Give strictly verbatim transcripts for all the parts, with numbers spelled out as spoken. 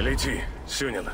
Лети, Сюнин.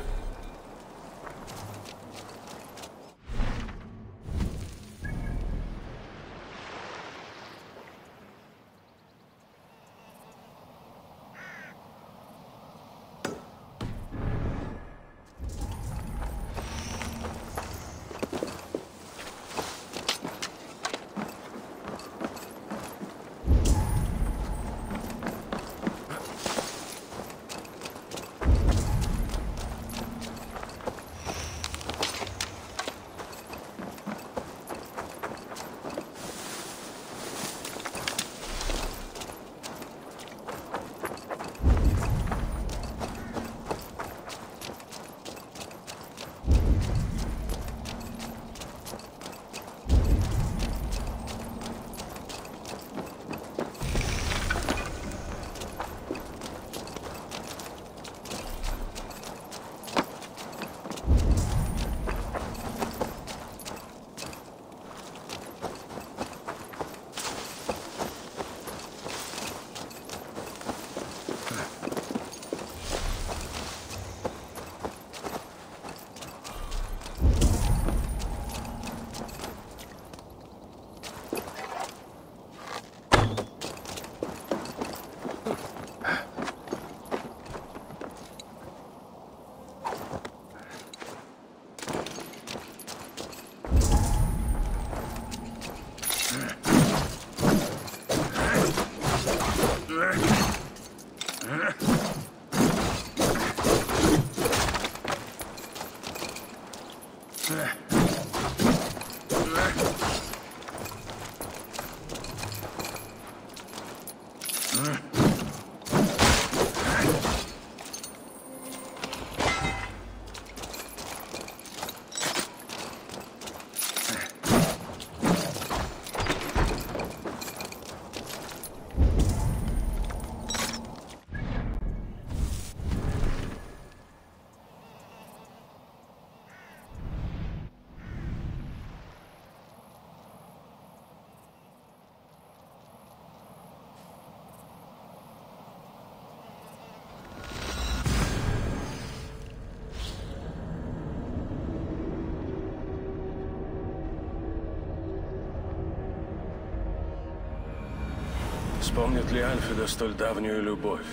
Вспомнит ли Альфреда столь давнюю любовь?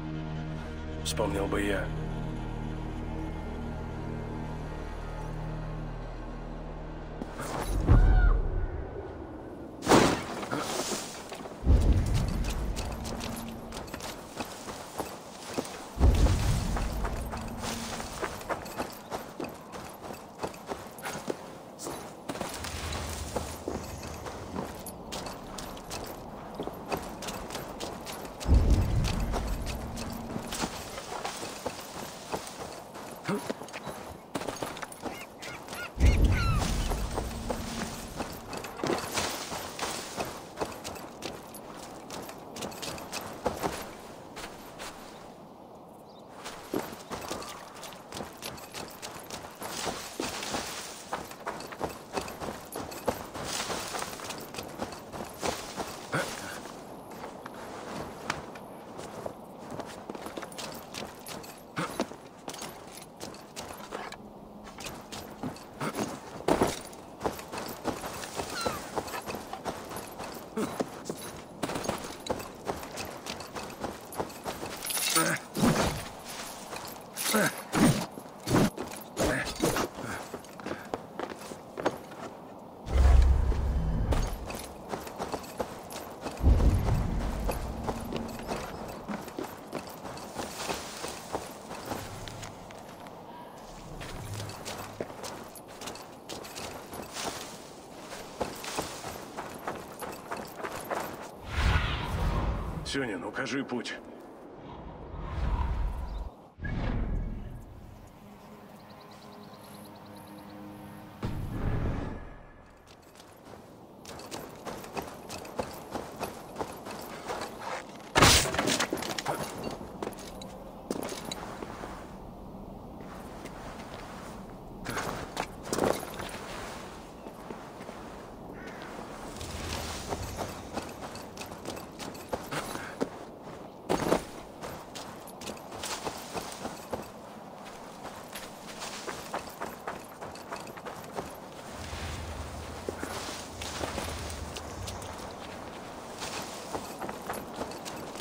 Вспомнил бы я. Сюнин, укажи путь.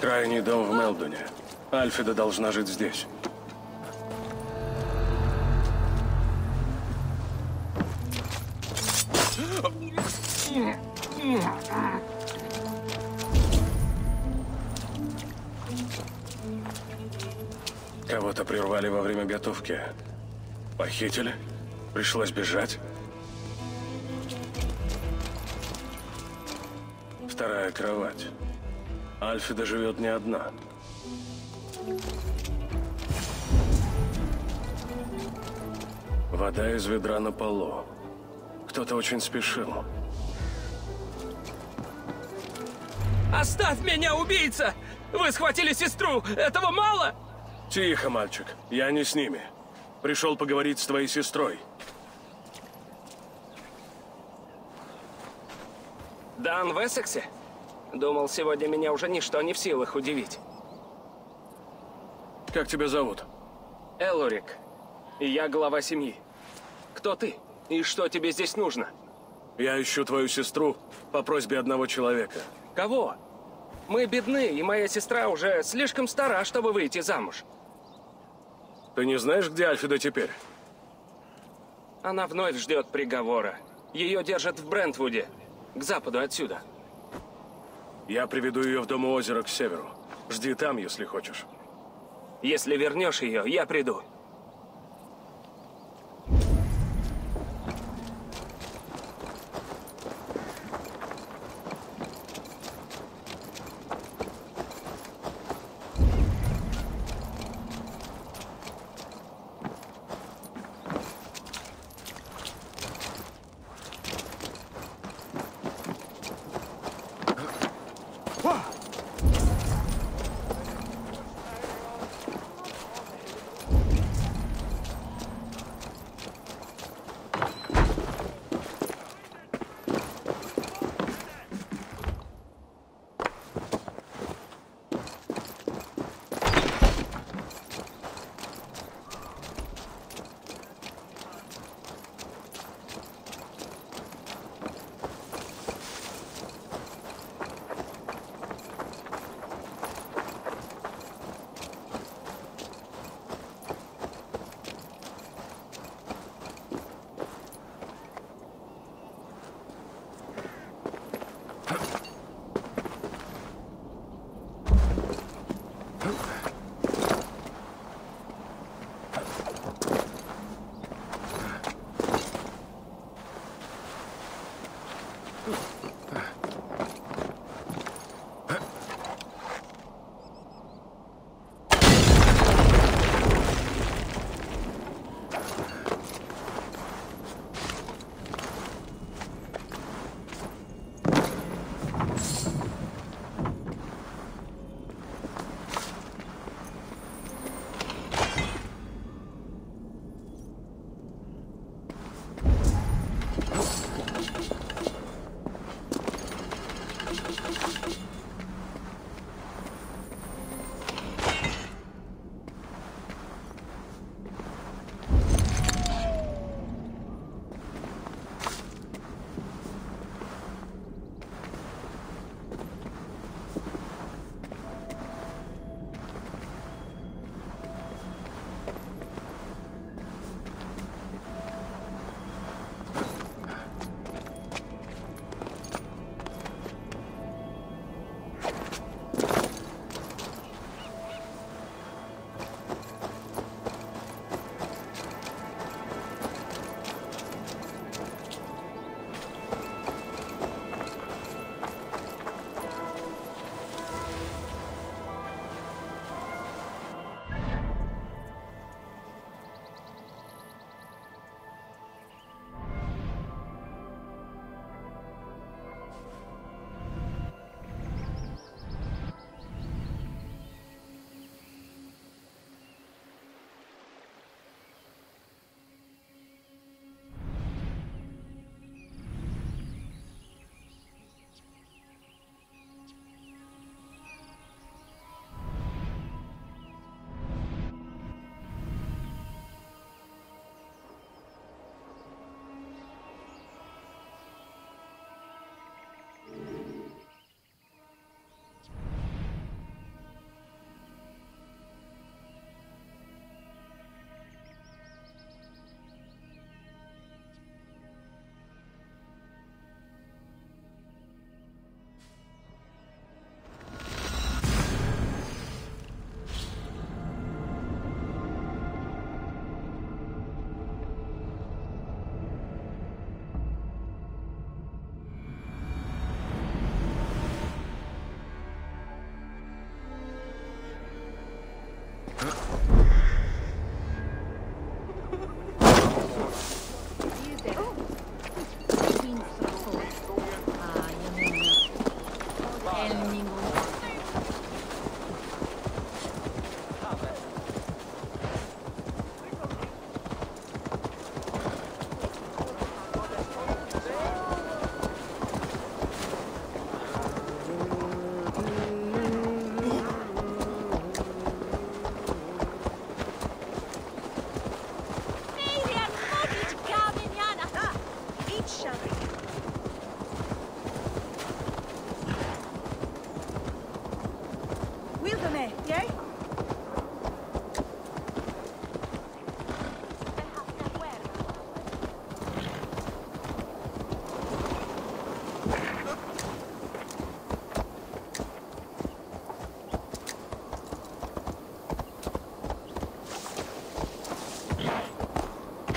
Крайний дом в Мелдоне. Альфеда должна жить здесь. Кого-то прервали во время готовки. Похитили? Пришлось бежать? Вторая кровать. Альфеда живет не одна. Вода из ведра на полу. Кто-то очень спешил. Оставь меня, убийца! Вы схватили сестру! Этого мало? Тихо, мальчик. Я не с ними. Пришел поговорить с твоей сестрой. Дан в Эссексе? Думал, сегодня меня уже ничто не в силах удивить. Как тебя зовут? Элорик. И я глава семьи. Кто ты? И что тебе здесь нужно? Я ищу твою сестру по просьбе одного человека. Кого? Мы бедны, и моя сестра уже слишком стара, чтобы выйти замуж. Ты не знаешь, где Альфеда теперь? Она вновь ждет приговора. Ее держат в Брентвуде, к западу отсюда. Я приведу ее в дом у озера к северу. Жди там, если хочешь. Если вернешь ее, я приду.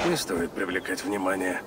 Не стоит привлекать внимание.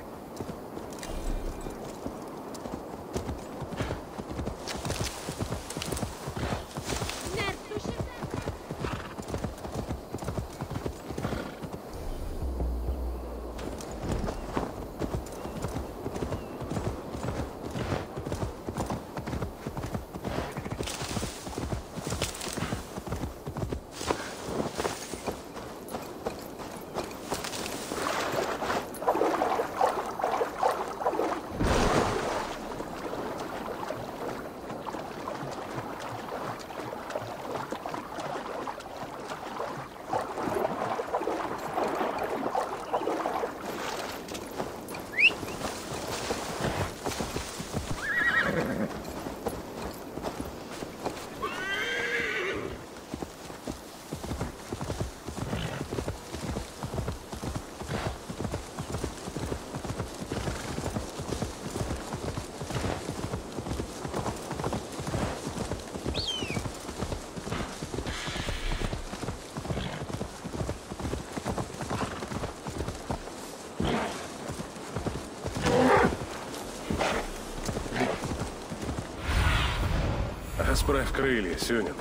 Расправь крылья, Сюнин.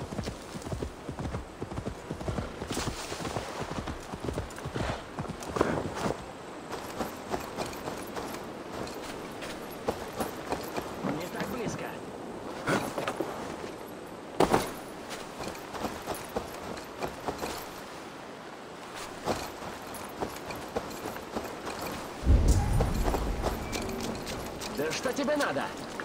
Не так близко. Да что тебе надо?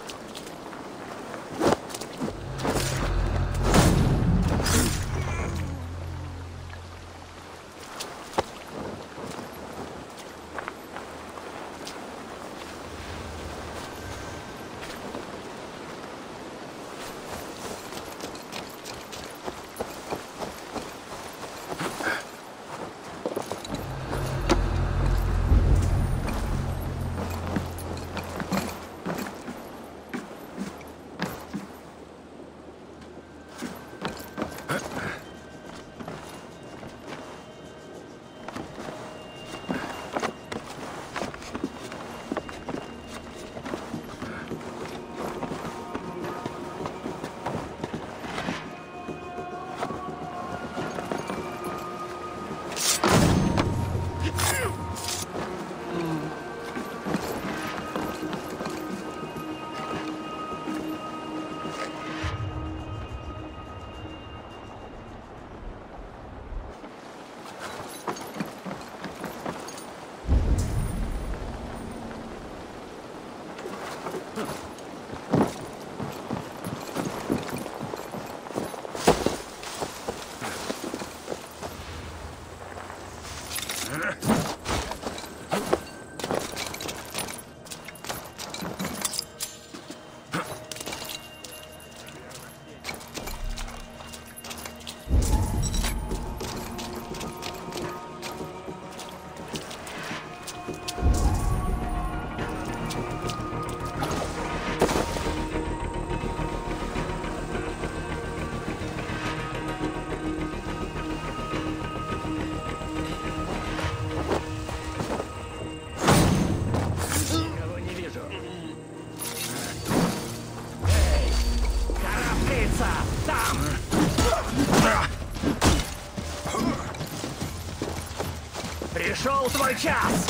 Пришел твой час!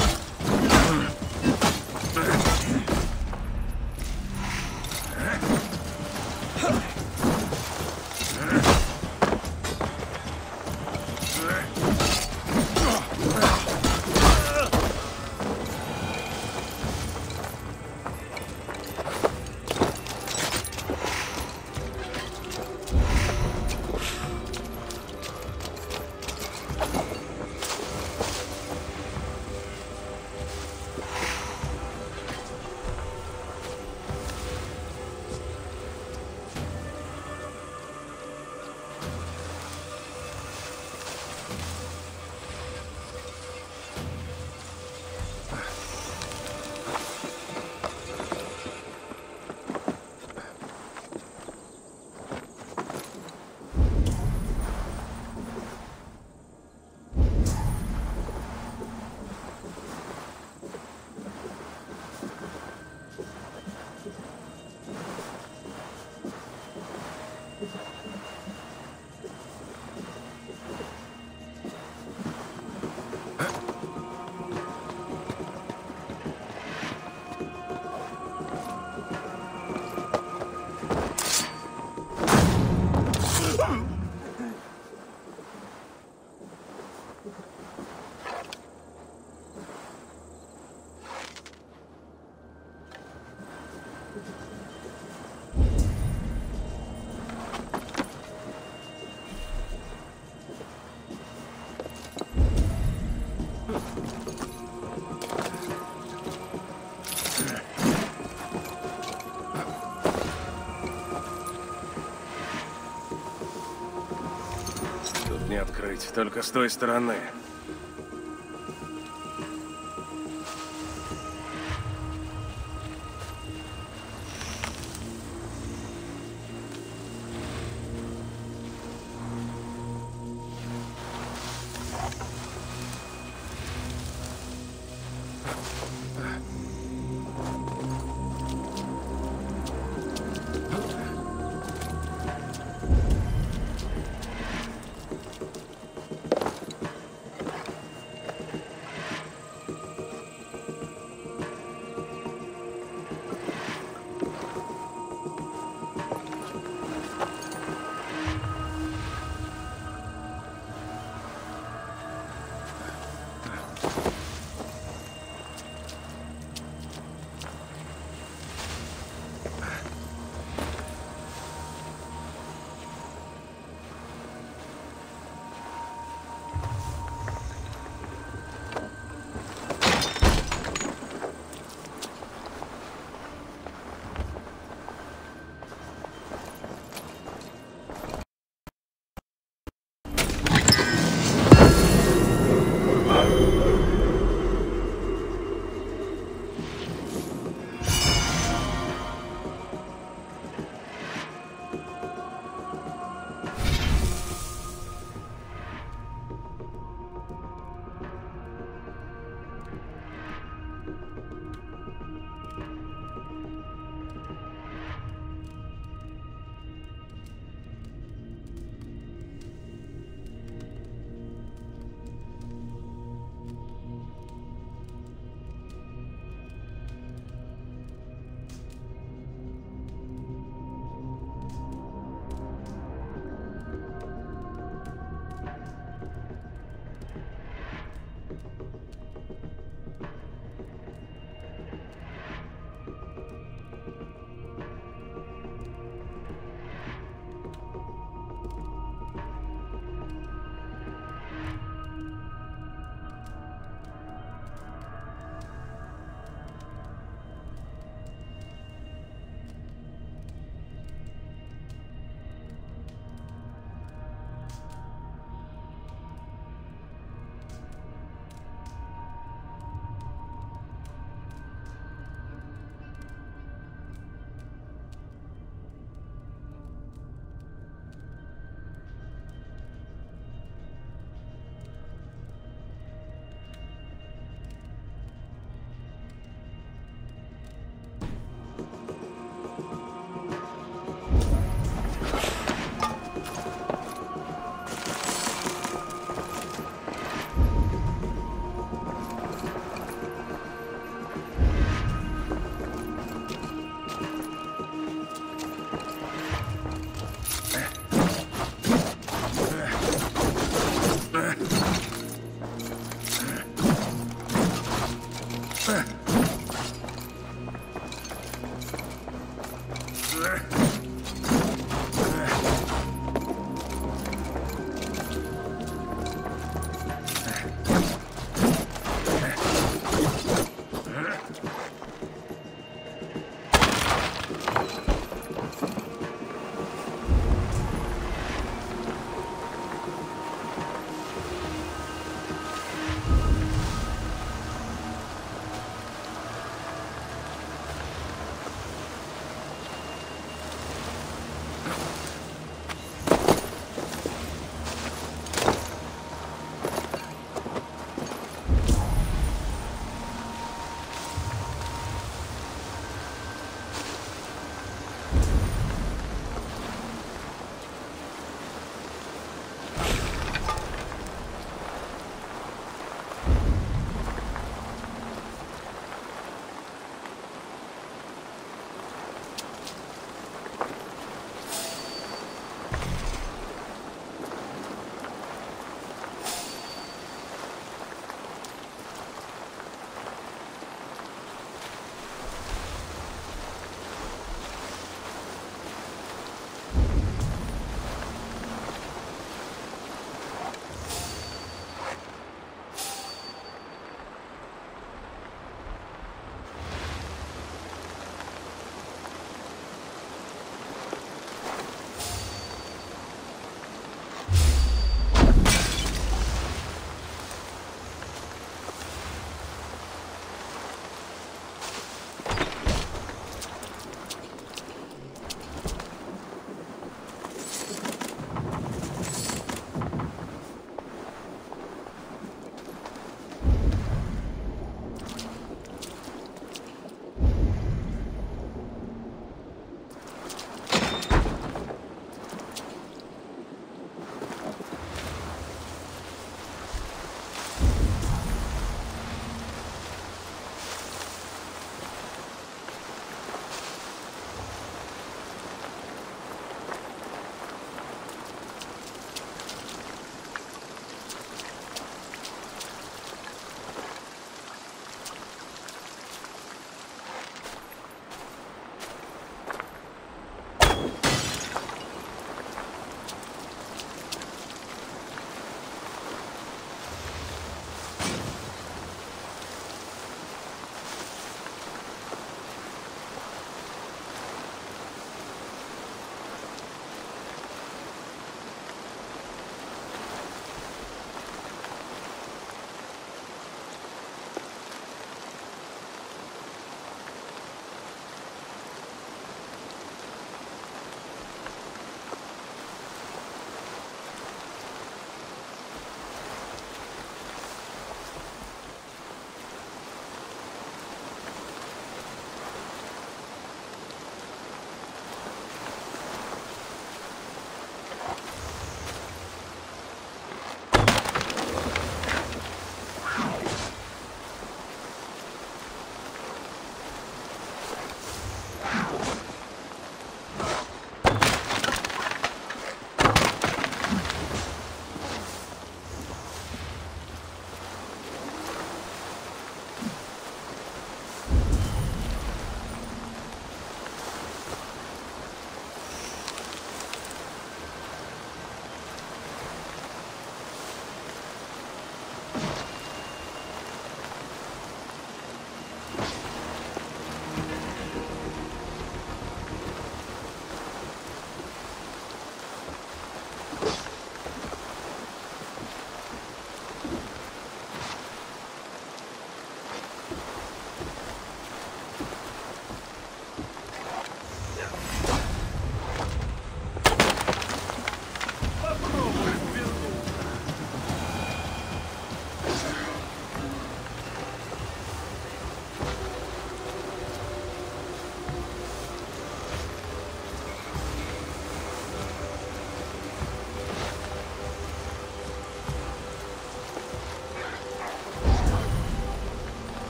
быть, только с той стороны.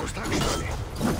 Пустак, что ли?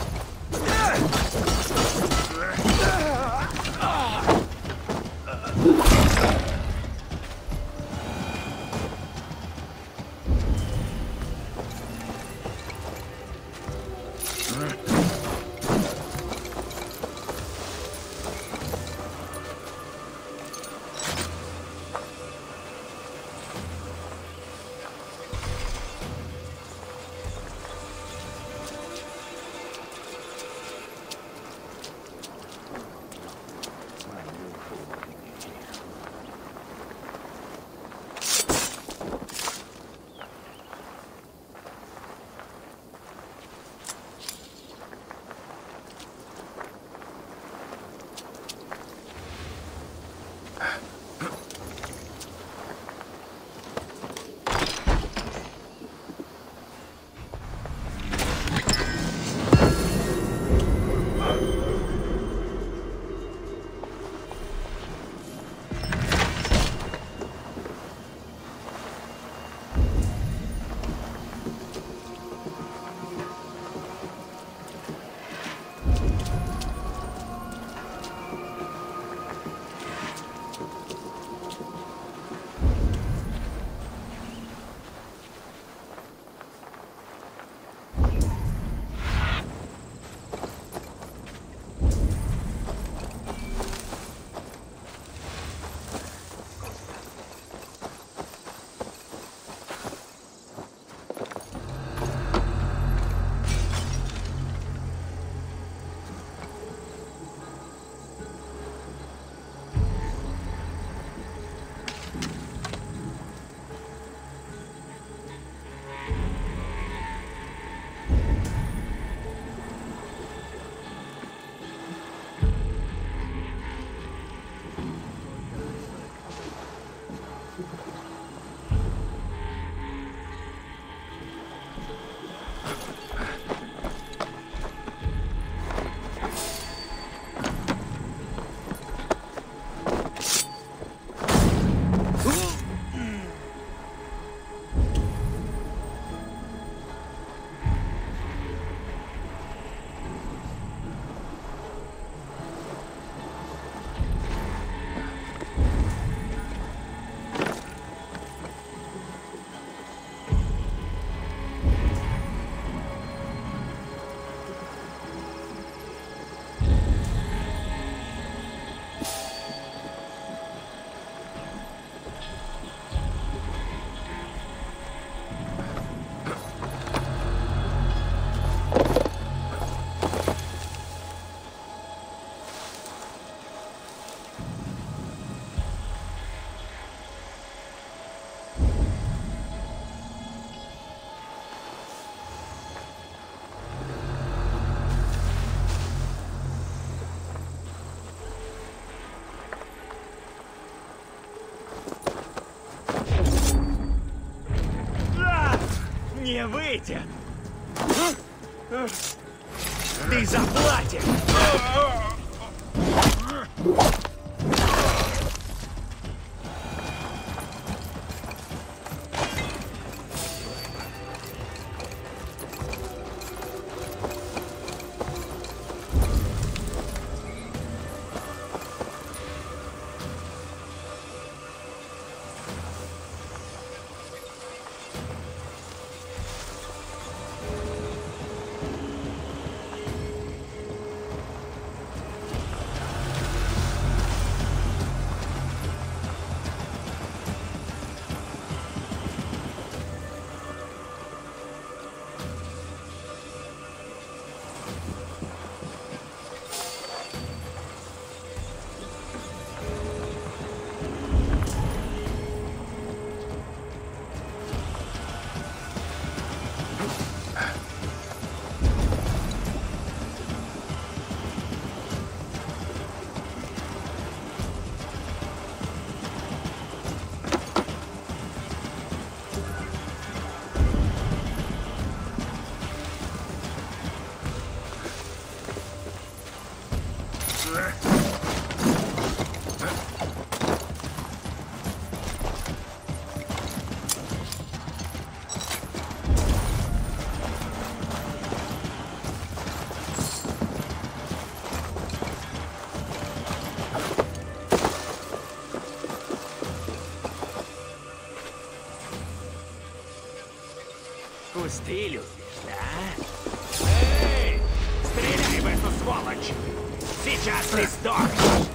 Не выйдет! Ты заплатишь! Кусты любишь, да? Эй! Стреляй в эту сволочь! Сейчас ты сдохнешь!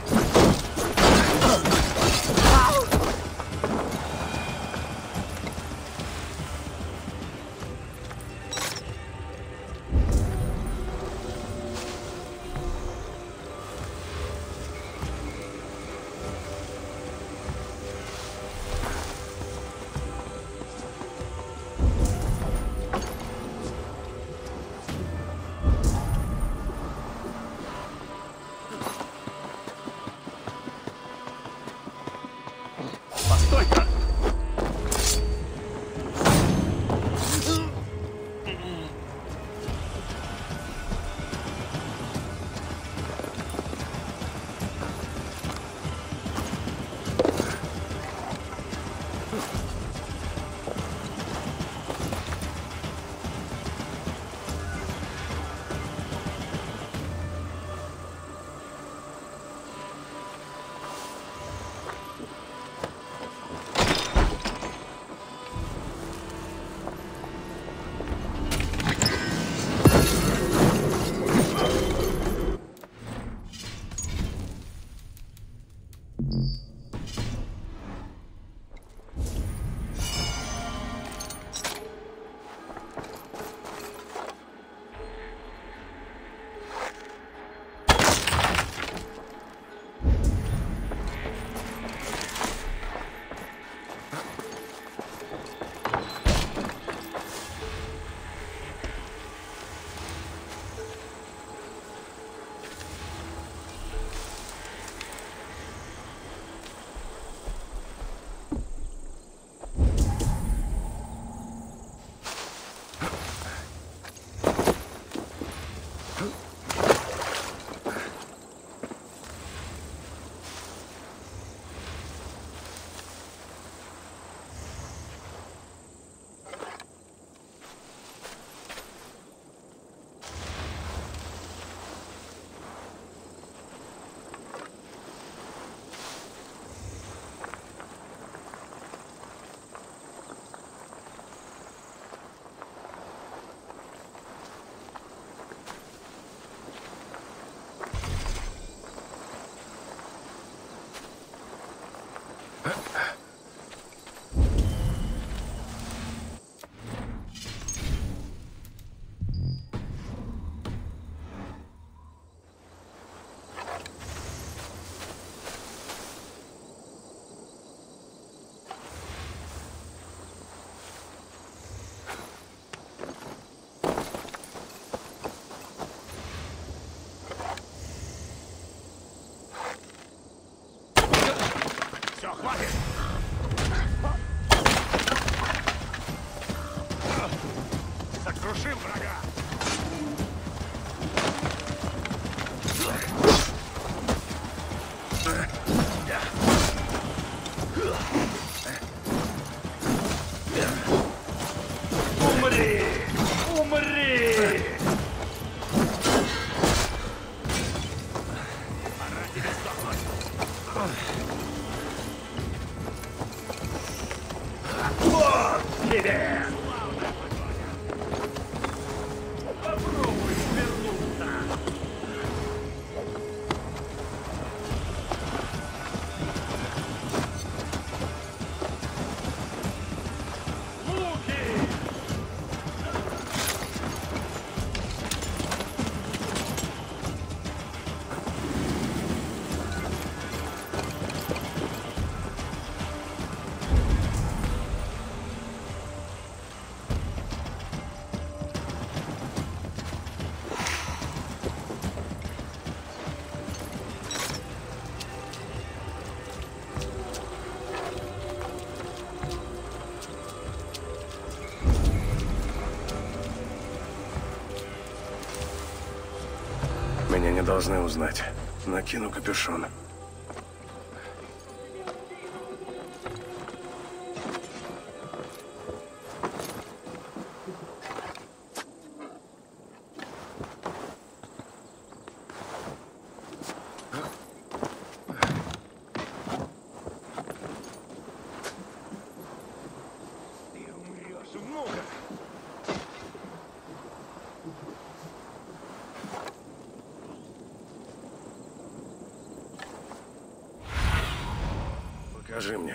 Постой-ка! Сокрушим врага! Умри! Умри! Пора тебе сдохнуть! Вот тебе! Попробуй вернуться! Луки! Меня не должны узнать. Накину капюшон. Ты умрешь, внука! Скажи мне.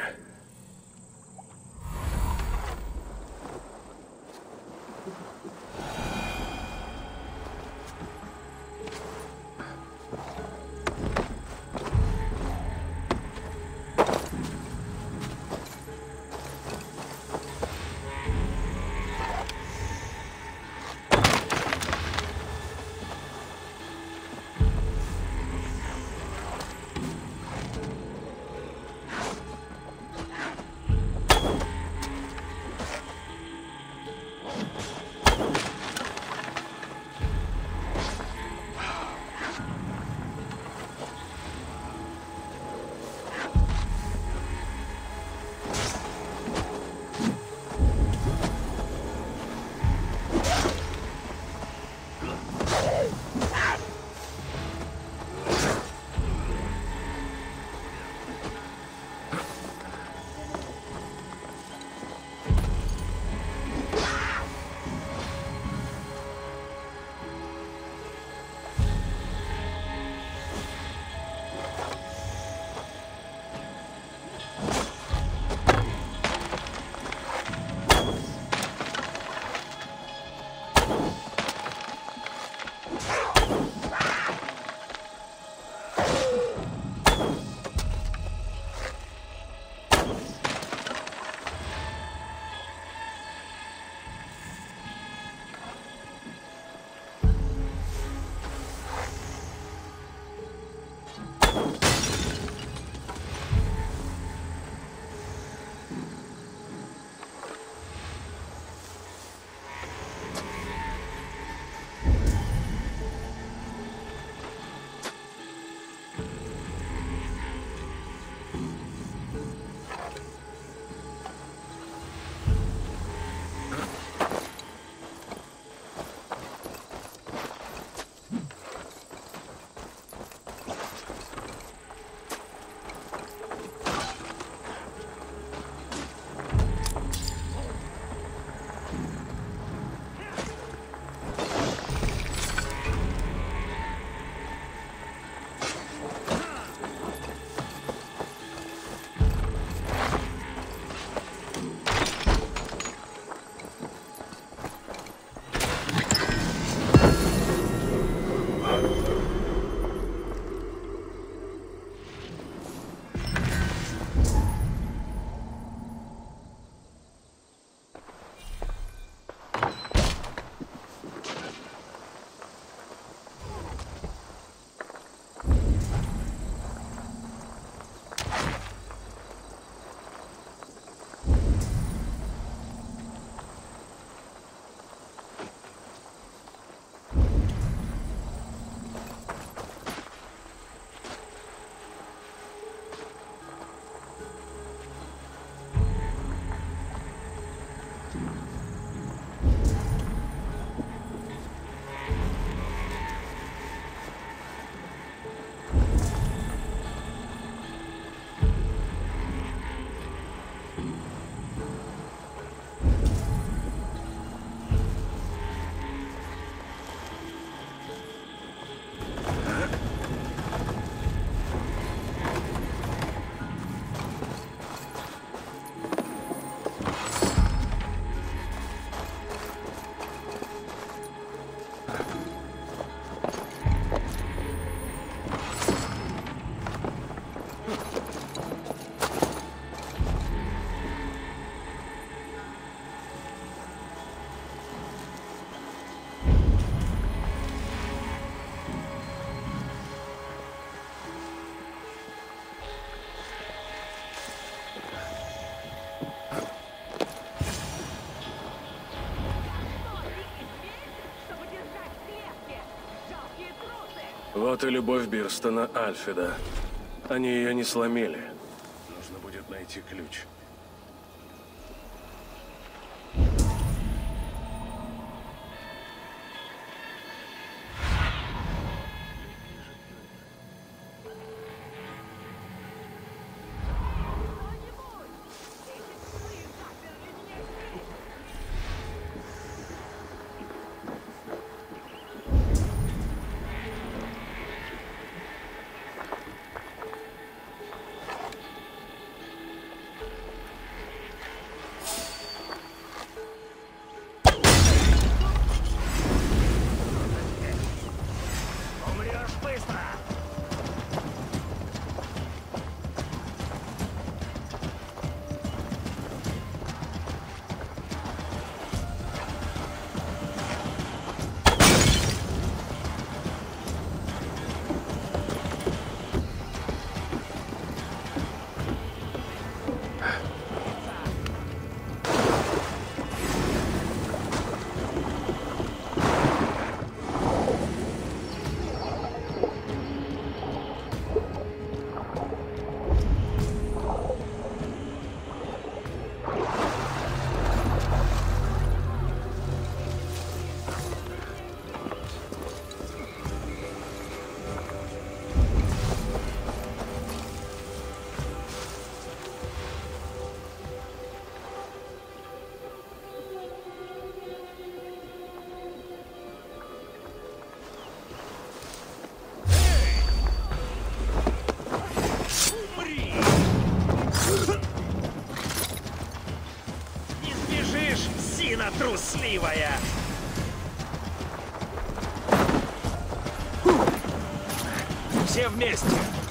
Вот и любовь Бирстона Альфеда. Они ее не сломили. Нужно будет найти ключ. скотина трусливая! Все вместе!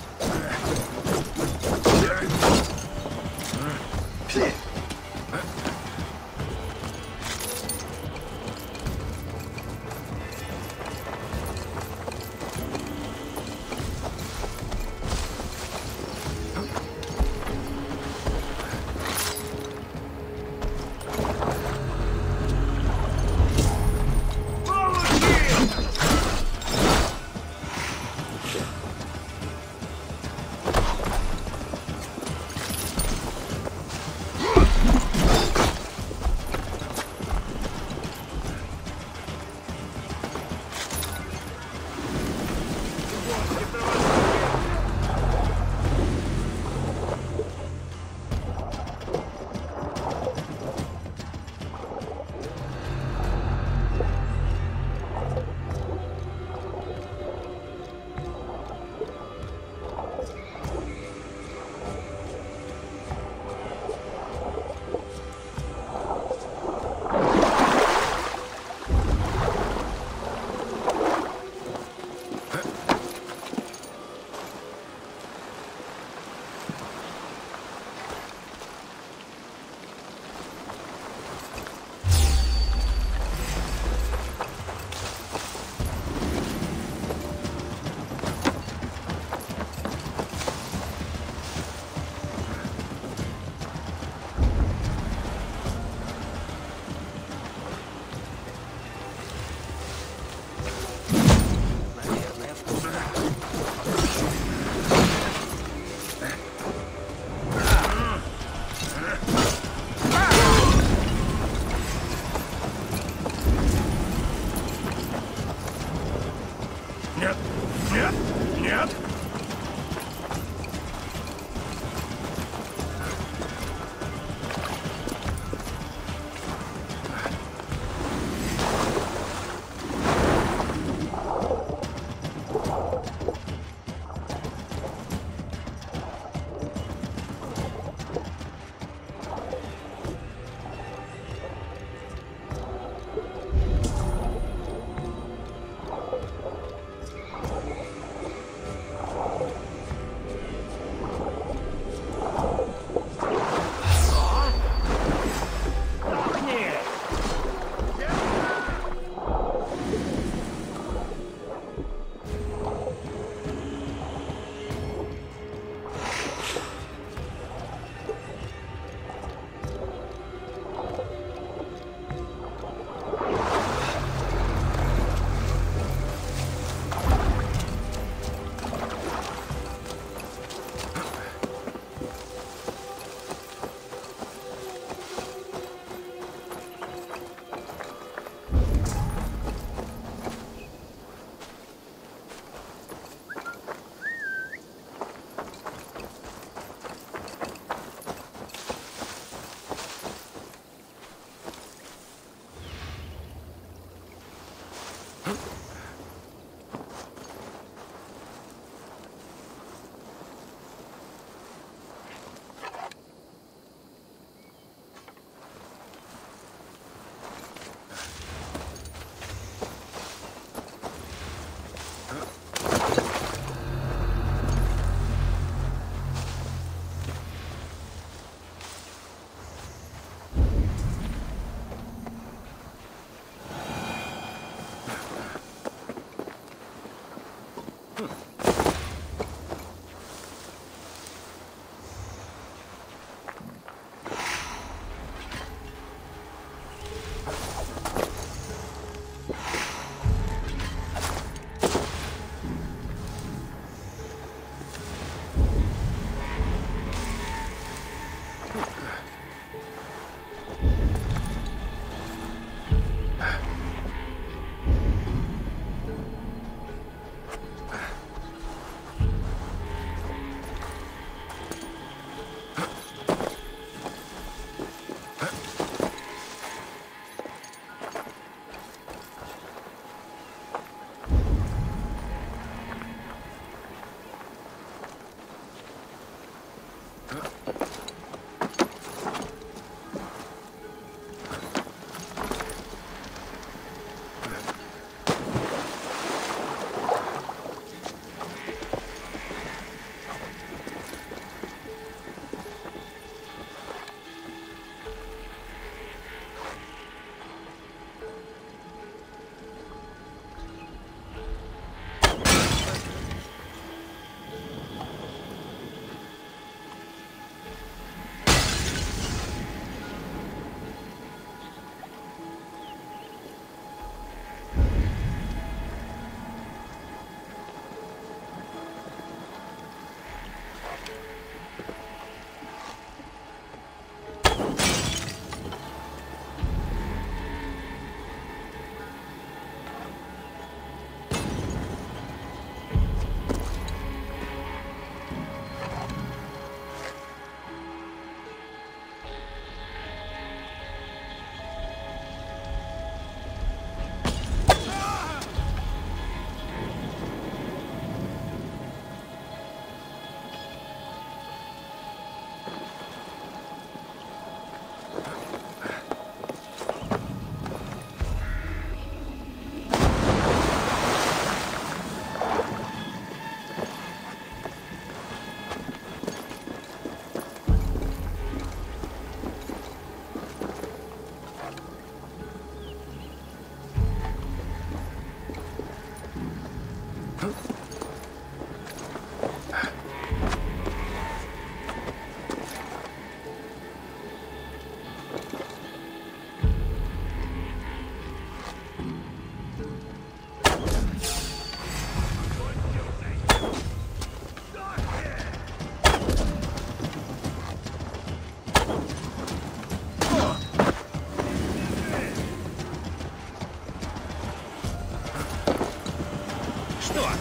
Нет! Нет! Нет!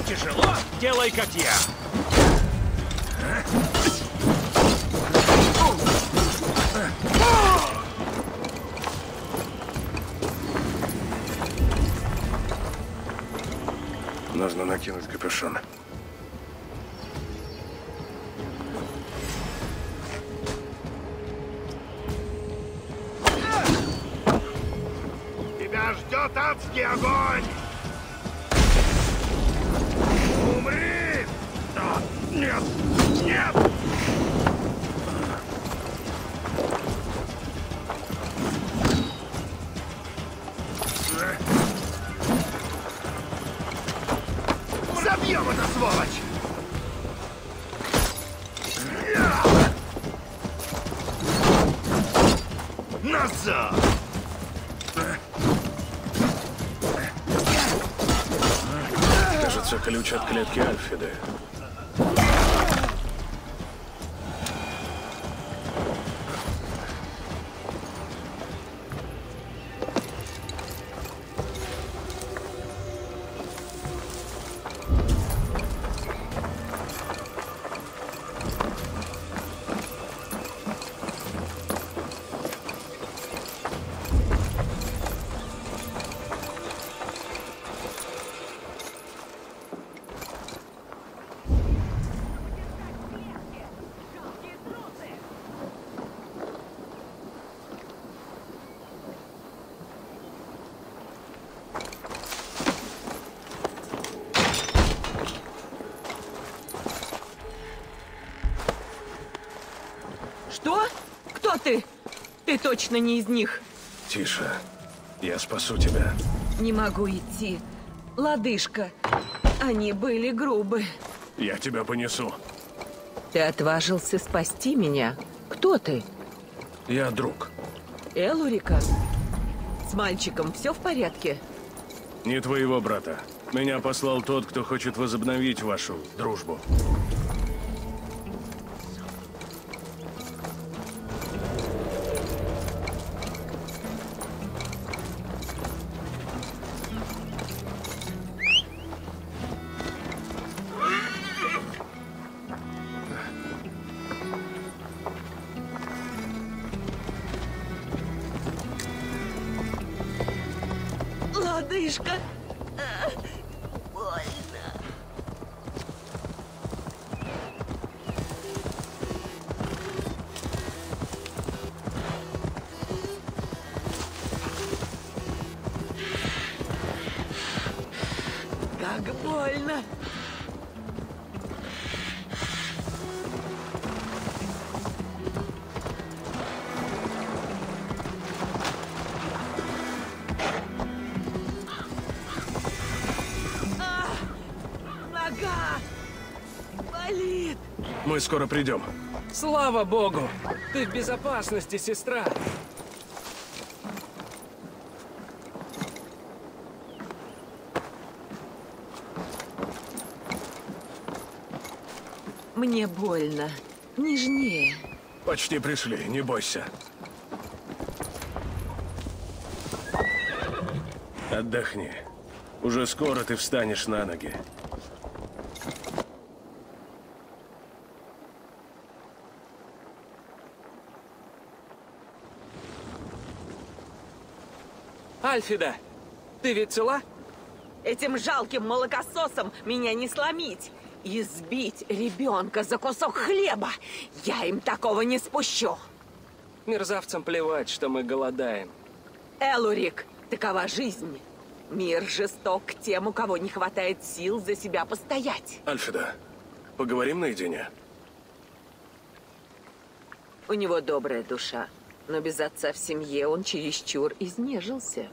Тяжело? Делай, как я. Нужно накинуть капюшон. Тебя ждет адский огонь! Умри! А, нет! Нет! Забьем эту сволочь! Назад! Кажется, ключ от клетки Альфиды. Что? Кто ты? Ты точно не из них. Тише. Я спасу тебя. Не могу идти. Лодыжка. Они были грубы. Я тебя понесу. Ты отважился спасти меня. Кто ты? Я друг. Элурика? С мальчиком все в порядке? Не твоего брата. Меня послал тот, кто хочет возобновить вашу дружбу. Лодыжка. А, больно. Как больно. Нога! Болит! Мы скоро придем. Слава богу! Ты в безопасности, сестра! Мне больно. Нежнее. Почти пришли, не бойся. Отдохни. Уже скоро ты встанешь на ноги. Альфида, ты ведь цела? Этим жалким молокососом меня не сломить. Избить ребенка за кусок хлеба. Я им такого не спущу. Мерзавцам плевать, что мы голодаем. Элурик, такова жизнь. Мир жесток к тем, у кого не хватает сил за себя постоять. Альфида, поговорим наедине? У него добрая душа, но без отца в семье он чересчур изнежился.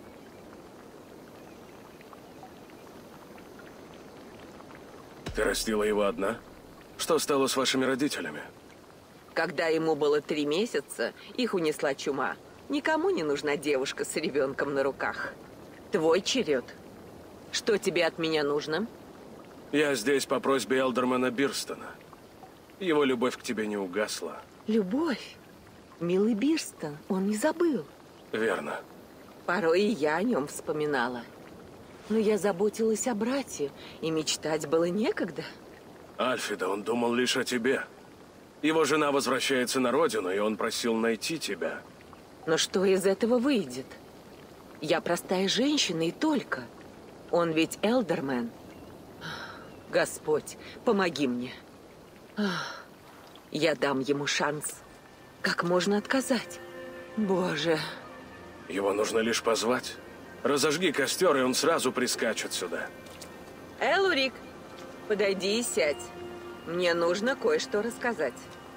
Ты растила его одна? Что стало с вашими родителями? Когда ему было три месяца, их унесла чума. Никому не нужна девушка с ребенком на руках. Твой черед. Что тебе от меня нужно? Я здесь по просьбе Элдермана Бирстона. Его любовь к тебе не угасла. Любовь. Милый Бирстон, он не забыл. Верно. Порой и я о нем вспоминала. Но я заботилась о брате, и мечтать было некогда. Альфида, он думал лишь о тебе. Его жена возвращается на родину, и он просил найти тебя. Но что из этого выйдет? Я простая женщина и только. Он ведь элдермен. Господь, помоги мне. Я дам ему шанс. Как можно отказать? Боже. Его нужно лишь позвать. Разожги костер, и он сразу прискачет сюда. Элурик, подойди и сядь. Мне нужно кое-что рассказать.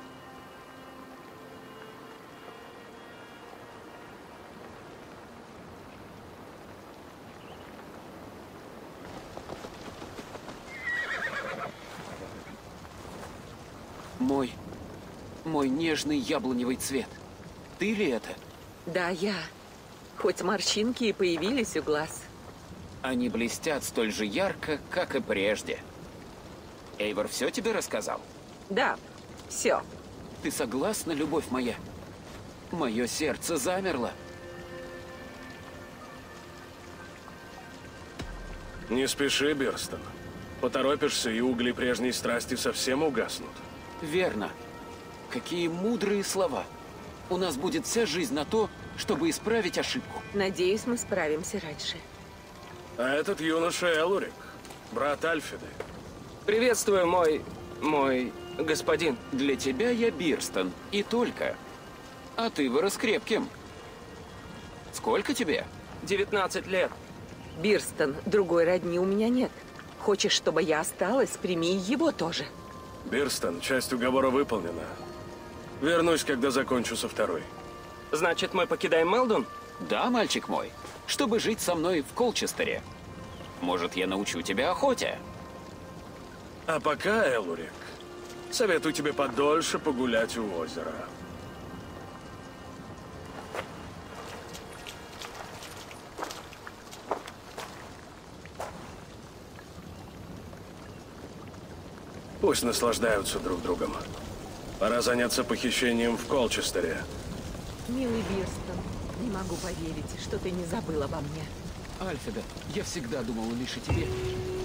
Мой, мой нежный яблоневый цвет. Ты ли это? Да, я. Хоть морщинки и появились у глаз. Они блестят столь же ярко, как и прежде. Эйвор все тебе рассказал? Да, все. Ты согласна, любовь моя? Мое сердце замерло. Не спеши, Бирстон. Поторопишься, и угли прежней страсти совсем угаснут. Верно. Какие мудрые слова. У нас будет вся жизнь на то, чтобы исправить ошибку. Надеюсь, мы справимся раньше. А этот юноша Элурик, брат Альфиды. Приветствую, мой... мой... господин. Для тебя я Бирстон, и только. А ты вырос крепким. Сколько тебе? девятнадцать лет. Бирстон, другой родни у меня нет. Хочешь, чтобы я осталась, прими его тоже. Бирстон, часть уговора выполнена. Вернусь, когда закончу со второй. Значит, мы покидаем Мелдун? Да, мальчик мой. Чтобы жить со мной в Колчестере. Может, я научу тебя охоте? А пока, Элурик, советую тебе подольше погулять у озера. Пусть наслаждаются друг другом. Пора заняться похищением в Колчестере. Милый Бирстон, не могу поверить, что ты не забыл обо мне. Альфида, я всегда думал лишь о тебе.